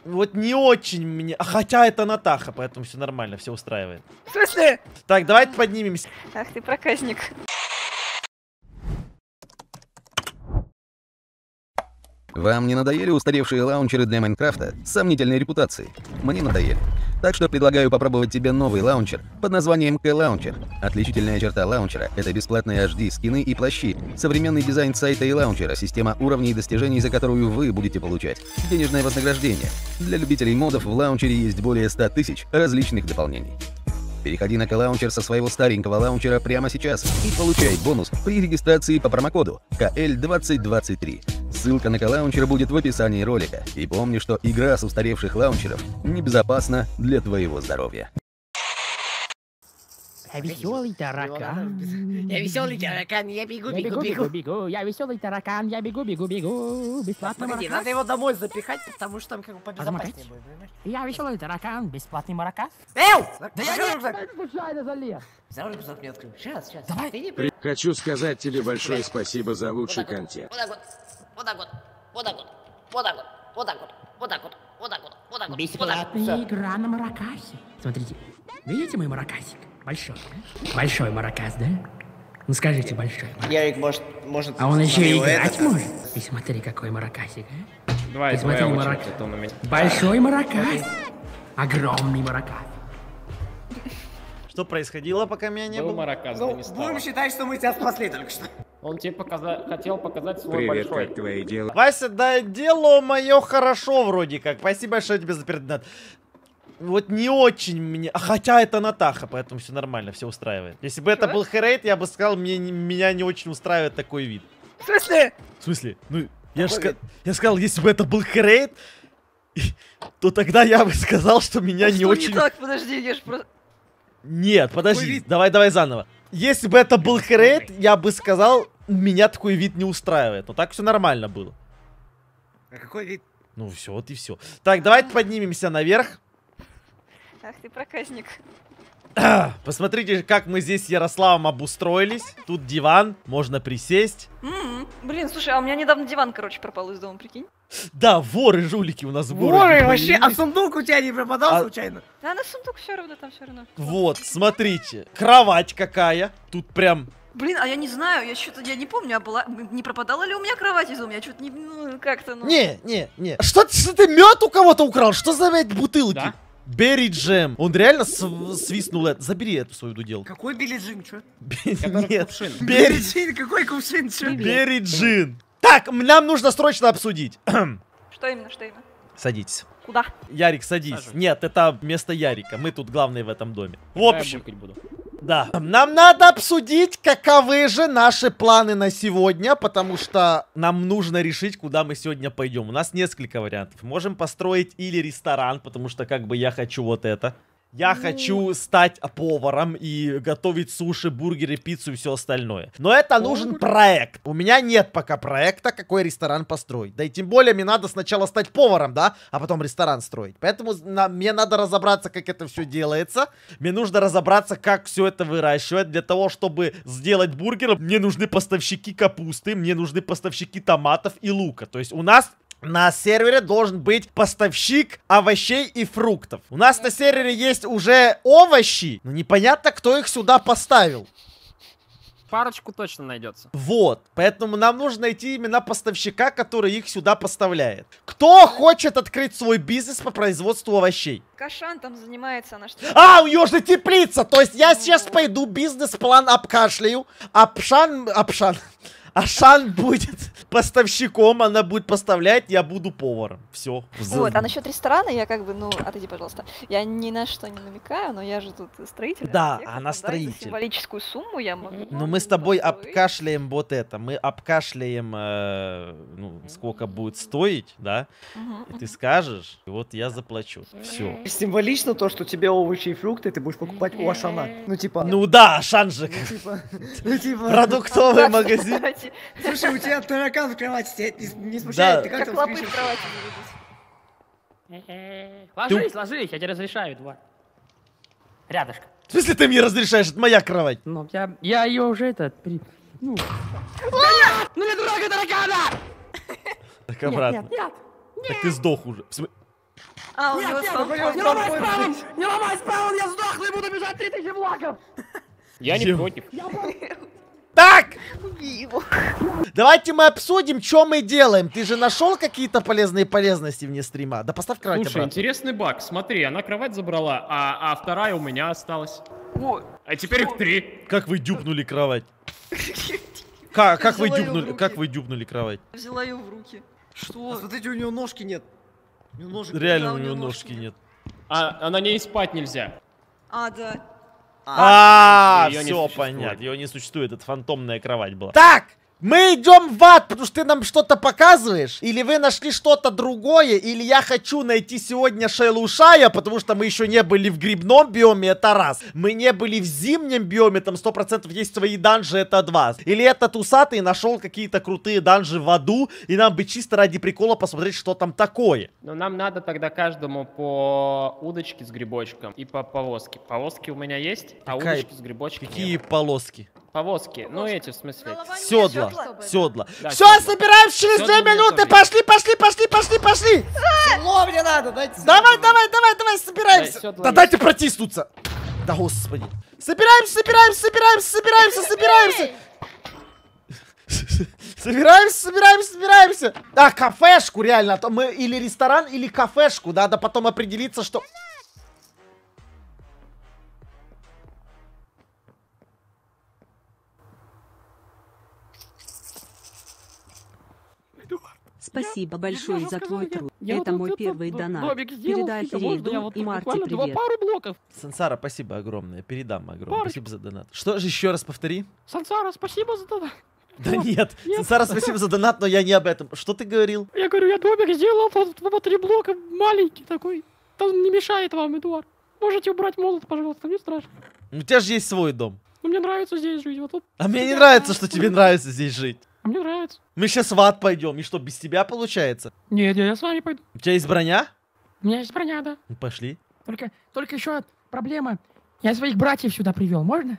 Вот не очень мне... Хотя это Натаха, поэтому все нормально, все устраивает. В смысле? Так, давайте поднимемся. Ах ты проказник. Вам не надоели устаревшие лаунчеры для Майнкрафта с сомнительной репутацией? Мне надоели. Так что предлагаю попробовать тебе новый лаунчер под названием K-Launcher. Отличительная черта лаунчера — это бесплатные HD, скины и плащи, современный дизайн сайта и лаунчера, система уровней и достижений, за которую вы будете получать денежное вознаграждение. Для любителей модов в лаунчере есть более 100 тысяч различных дополнений. Переходи на K-Launcher со своего старенького лаунчера прямо сейчас и получай бонус при регистрации по промокоду KL2023. Ссылка на K-Launcher будет в описании ролика. И помни, что игра с устаревших лаунчеров небезопасна для твоего здоровья. Я веселый таракан. Я веселый таракан, я бегу. Я веселый таракан, я бегу. Бесплатный Погоди, маракас. надо его домой запихать, потому что там как бы побезопаснее будет, понимаешь? Я веселый таракан, бесплатный маракас. Эу! Да я не случайно залез. За рюкзак мне открыл. Сейчас. Давай. Ты не... Хочу сказать тебе большое спасибо за лучший контент. Вот так вот. Бесплатная игра на маракасе. Смотрите, видите мой маракасик? Большой, да? Большой маракас, да? Ну скажите, большой маракас. Ярик может... А он еще и играть может? Ты смотри, какой маракасик, а? Давай, Ты смотри, маракас. Большой маракас. Огромный маракас. Что происходило, пока меня не Был было? маракас, да Ну, не стало. будем считать, что мы тебя спасли только что. Он тебе хотел показать свой Привет, большой. как твои дела? Вася, да дело мое хорошо вроде как. Спасибо большое тебе за передонат. Вот не очень мне... Хотя это Натаха, поэтому все нормально, все устраивает. Если бы это был Херейт, я бы сказал, меня не очень устраивает такой вид. В смысле? В смысле? Ну, я сказал, если бы это был Херейт, то тогда я бы сказал, что меня не очень... не так? Подожди, я ж просто... Нет, подожди, давай заново. Если бы это был Херейт, я бы сказал, меня такой вид не устраивает. Но так все нормально было. А какой вид? Ну все, вот и все. Так, давайте поднимемся наверх. Ах ты проказник. Посмотрите, как мы здесь с Ярославом обустроились. Тут диван, можно присесть. Блин, слушай, а у меня недавно диван, короче, пропал из дома, прикинь. Да, воры, жулики у нас в городе Воры вообще, а появились. сундук у тебя не пропадал случайно? Да, на сундук все равно, там все равно. Вот, смотрите, кровать какая. Тут прям... Блин, а я не знаю, я не помню, а была... Не пропадала ли у меня кровать из дома? Я что-то не... Ну, как-то, ну... Не. Что ты мед у кого-то украл? Что за эти бутылки? Да? Берри Джем. Он реально свистнул это. Забери эту свою дуделку. Какой Билли Джин, чё? Нет, Билли Джин, какой кувшин, чё? Берри Джин. Так, нам нужно срочно обсудить. Что именно? Садитесь. Куда? Ярик, садись. Сажусь. Нет, это вместо Ярика. Мы тут главные в этом доме. В Да, я общем, булькать буду. да. Нам надо обсудить, каковы же наши планы на сегодня, потому что нам нужно решить, куда мы сегодня пойдем. У нас несколько вариантов. Можем построить или ресторан, потому что как бы я хочу вот это. Я хочу стать поваром и готовить суши, бургеры, пиццу и все остальное. Но это нужен проект. У меня нет пока проекта, какой ресторан построить. Да и тем более мне надо сначала стать поваром, да, а потом ресторан строить. Поэтому мне надо разобраться, как это все делается. Мне нужно разобраться, как все это выращивать. Для того, чтобы сделать бургер, мне нужны поставщики капусты, мне нужны поставщики томатов и лука. То есть у нас... На сервере должен быть поставщик овощей и фруктов. У нас на сервере есть уже овощи, но непонятно, кто их сюда поставил. Парочку точно найдется. Вот, поэтому нам нужно найти именно поставщика, который их сюда поставляет. Кто хочет открыть свой бизнес по производству овощей? Кашан там занимается, она что... А, у нее же теплица! То есть я сейчас пойду бизнес-план обкашляю. Ашан будет поставщиком, она будет поставлять, я буду поваром. Все. Вот, а насчет ресторана я как бы, ну, отойди, пожалуйста. Я ни на что не намекаю, но я же тут строитель. Да, архитектор, она за строитель. символическую сумму я могу... Ну мы с тобой построить. обкашляем вот это. Мы обкашляем, ну, сколько будет стоить, да? И ты скажешь, и вот я заплачу. Все. Символично то, что тебе овощи и фрукты ты будешь покупать у Ашана. Ну типа... Ну да, Шанжик. Ну типа... Продуктовый магазин. Кстати, Слушай, у тебя таракан в кровати, тебя не смущает? Да. Ты как как там лапы спишь? в кровати заведусь. Ложись, я тебе разрешаю, Эдуард. Рядышком. В смысле ты мне разрешаешь? Это моя кровать. Ну, я ее уже Ну, я дурак, таракана! Так обратно. Нет. Так ты сдох уже. А, у него спал. Не ломай спаун! Не ломай спаун, я сдохну и буду бежать 3000 блоков! Я не против. Так! Убей его. Давайте мы обсудим, что мы делаем. Ты же нашел какие-то полезные полезности вне стрима? Да поставь кровать Слушай, обратно. интересный баг. Смотри, она кровать забрала, а вторая у меня осталась. О, А теперь их 3. Как вы дюбнули кровать? Как вы Взяла её в дюбнули? руки. Как вы дюбнули кровать? взяла ее в руки. Что? Смотрите, у него ножки нет. У него ножек Реально Да, у него ножки нет. А на ней спать нельзя. А, да. Её не Все существует. понятно. Ее не существует. Это фантомная кровать была. Так! Мы идем в ад, потому что ты нам что-то показываешь? Или вы нашли что-то другое? Или я хочу найти сегодня Шайлушая, потому что мы еще не были в грибном биоме, это раз. Мы не были в зимнем биоме, там 100% есть свои данжи, это два. Или этот усатый нашел какие-то крутые данжи в аду, и нам бы чисто ради прикола посмотреть, что там такое. Но нам надо тогда каждому по удочке с грибочком и по повозке. Повозки у меня есть, а Какая- удочки с грибочком Какие нет. полоски? Повозки, ну эти в смысле. Седла. Седла. Да, Все, седла. собираемся через 2 Седла у меня минуты. тоже Пошли, пошли, пошли, пошли, пошли. Седло мне надо, дайте Давай, давай, давай, давай, собираемся. Да, седла Да есть. дайте протиснуться. Да господи. Собираемся, собираемся, собираемся, собираемся, собираемся. Собираемся, собираемся, собираемся. А, кафешку реально. А то мы или ресторан, или кафешку. Надо потом определиться, что... Спасибо большое же за сказал, твой труд. я Это вот мой этот первый вот донат. домик сделал Передай себе, можно я Фериду вот и Марте буквально привет. пару блоков. Сансара, спасибо огромное. Передам огромное. Парочку. Спасибо за донат. Что же еще раз повтори? Сансара, спасибо за это. Да нет. Сансара, спасибо за донат, но я не об этом. Что ты говорил? Я говорю, я домик сделал, по 3 блока, маленький такой. Там не мешает вам, Эдуард. Можете убрать молот, пожалуйста, не страшно. У тебя же есть свой дом. Но мне нравится здесь жить, вот тут. А мне не нравится, что тебе нравится здесь жить. А мне нравится. Мы сейчас в ад пойдем. И что, без тебя получается? Нет, я с вами пойду. У тебя есть броня? У меня есть броня, да. Ну, пошли. Только еще проблема. Я своих братьев сюда привел, можно?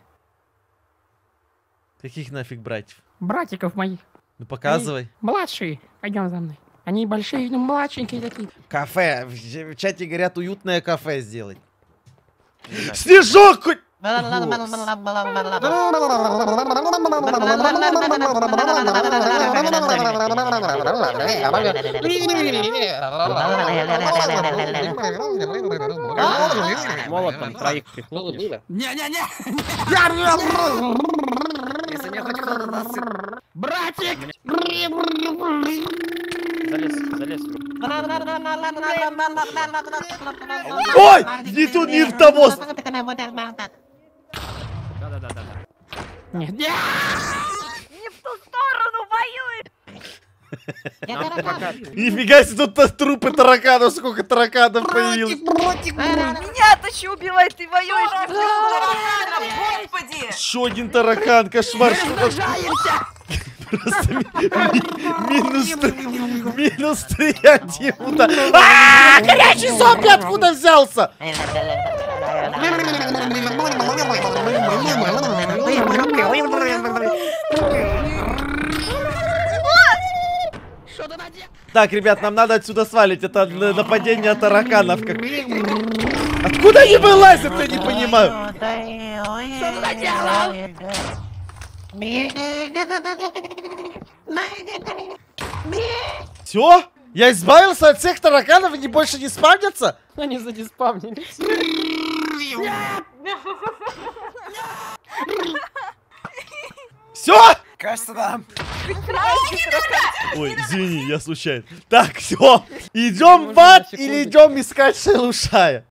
Каких нафиг братьев? Братиков моих. Ну, показывай. Младшие. Пойдем за мной. Они большие, но младшенькие такие. Кафе. В чате говорят, уютное кафе сделать. Снежок хоть! Молотом троих прихлопнешь. Не-не-не! Если мне хоть кто-то даст сыр- Братик! Залез. Ой! Не ту, не в того! Да. Нет, нет! Не в ту сторону воюет! Нам пока... Нифига себе, тут трупы тараканов, сколько тараканов появилось. Меня ты че убивай, ты воюешь! Господи! Еще один таракан, кошмар. Просто минус 3 один. А, горячий зомби откуда взялся? Так, ребят, нам надо отсюда свалить. Это нападение тараканов. Откуда они вылазят, я не понимаю. Все? Я избавился от всех тараканов, они больше не спавнятся? Они задиспавнились. Все? Кажется, да. Ой, извини, я случайно. Так, все. Идем в ад или идем искать Шелушая?